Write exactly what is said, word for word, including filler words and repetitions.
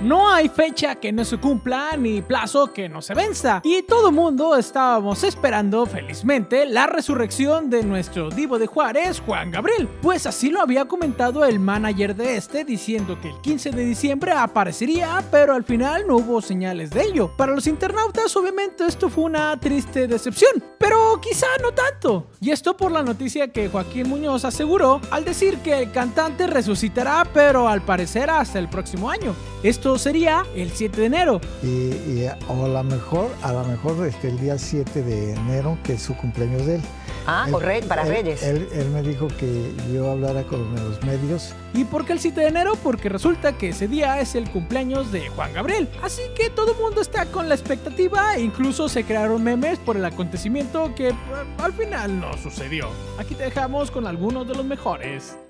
No hay fecha que no se cumpla ni plazo que no se venza, y todo mundo estábamos esperando felizmente la resurrección de nuestro Divo de Juárez, Juan Gabriel, pues así lo había comentado el manager de este, diciendo que el quince de diciembre aparecería, pero al final no hubo señales de ello. Para los internautas obviamente esto fue una triste decepción, pero quizá no tanto, y esto por la noticia que Joaquín Muñoz aseguró al decir que el cantante resucitará, pero al parecer hasta el próximo año. Esto sería el siete de enero. Y, y o a lo mejor, a lo mejor este, el día siete de enero, que es su cumpleaños de él. Ah, él, correcto, para él, Reyes. Él, él me dijo que yo hablara con los medios. ¿Y por qué el siete de enero? Porque resulta que ese día es el cumpleaños de Juan Gabriel. Así que todo el mundo está con la expectativa e incluso se crearon memes por el acontecimiento que al final no sucedió. Aquí te dejamos con algunos de los mejores.